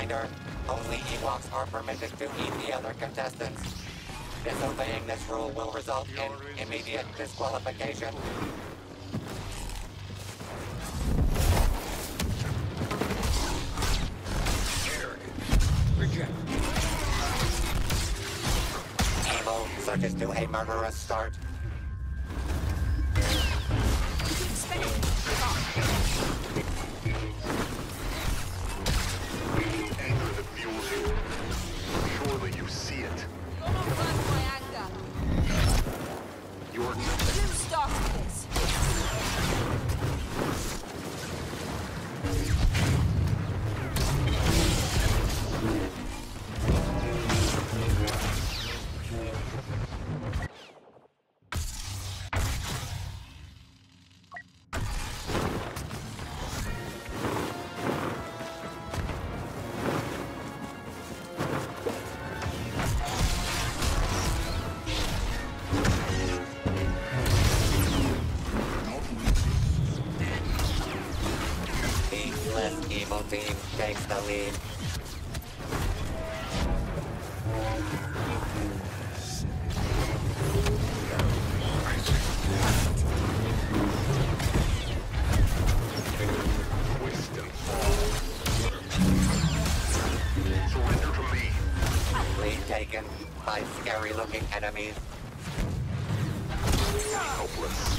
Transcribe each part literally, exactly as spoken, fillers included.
reminder, only Ewoks are permitted to eat the other contestants. Disobeying this rule will result in immediate disqualification. Reject. Evil surges to a murderous start. Anger that fuels you. Surely you see it. You're not worth my anger. You're You started this. Evil team takes the lead. twist and fall. Surrender to me. Lead taken by scary-looking enemies. Helpless.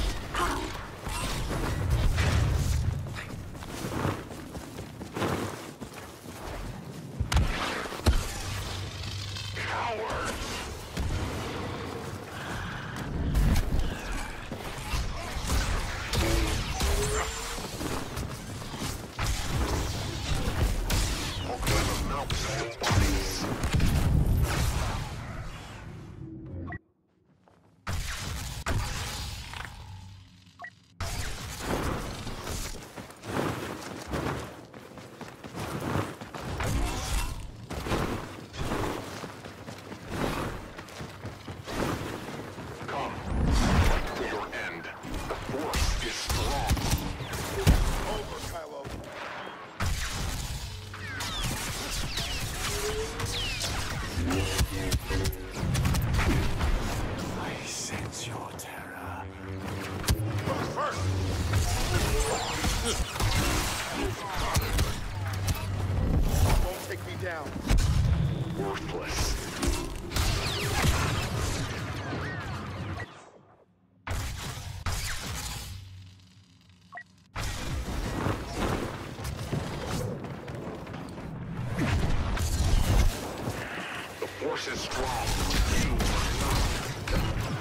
Force is strong. You are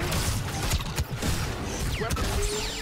not. Weapons.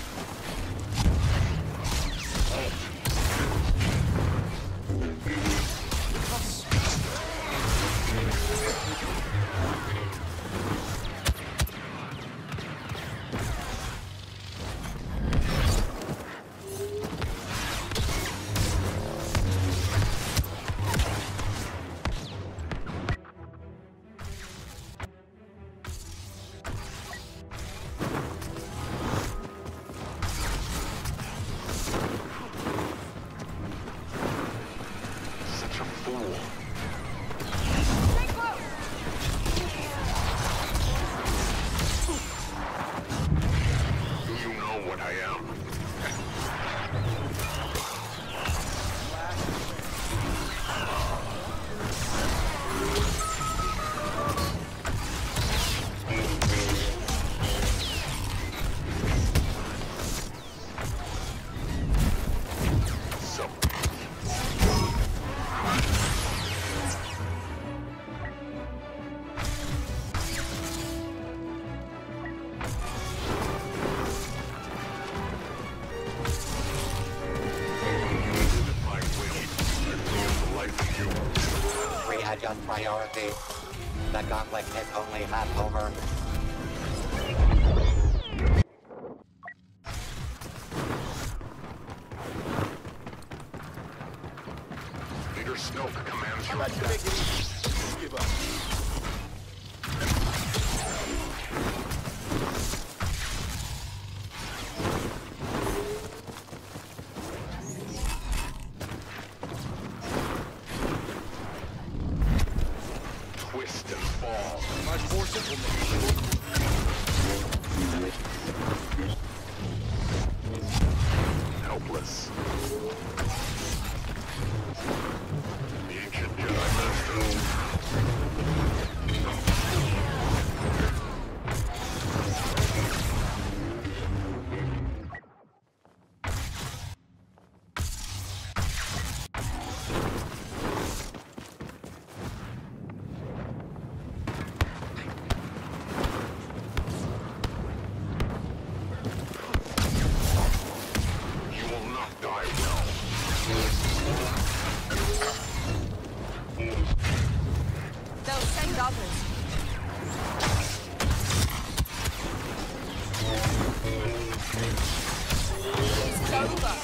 Readjust priority. The conflict is only half over. Leader Snoke commands How your about you make it easy? Give up. Helpless. The ancient Jedi Master. They'll send others. It's over.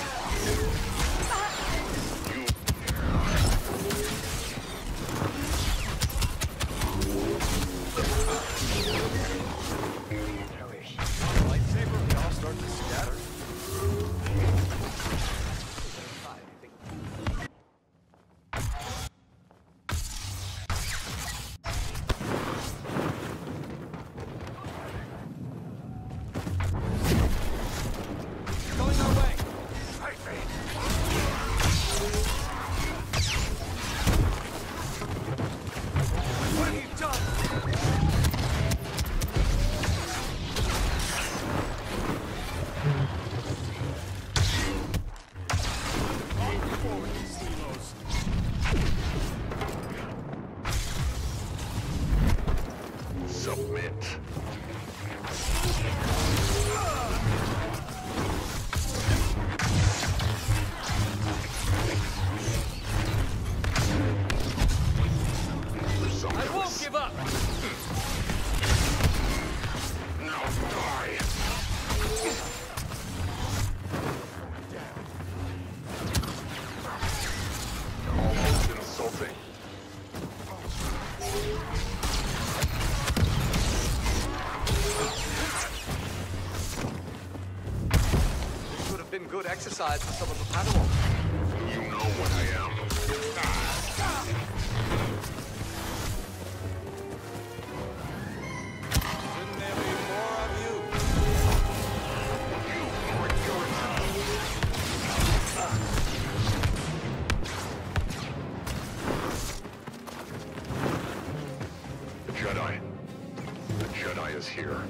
Lightsaber, we all start to scatter. Going our way. What have you done? Submit. I won't give up. Now die. Almost insulting. This would have been good exercise for some of the Padawans. You know what I am. Shouldn't there be more of you? The Jedi. The Jedi is here.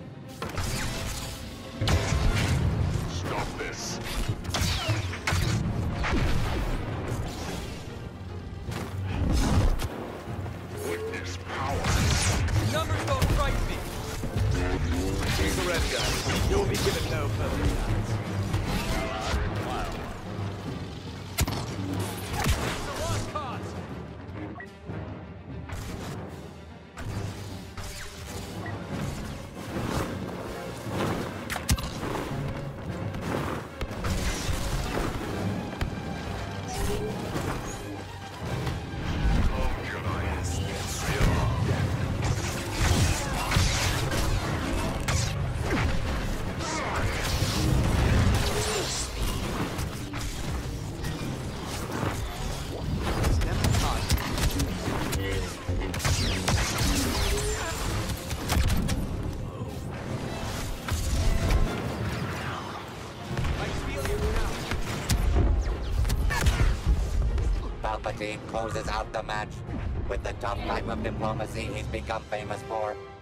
Stop this. Witness power. Numbers don't frighten me. He's the red guy. You'll be given no further chance. It's a lost cause. Come, Jedi. It's never time. I feel you now. Palpatine closes out the match with the tough type of diplomacy he's become famous for.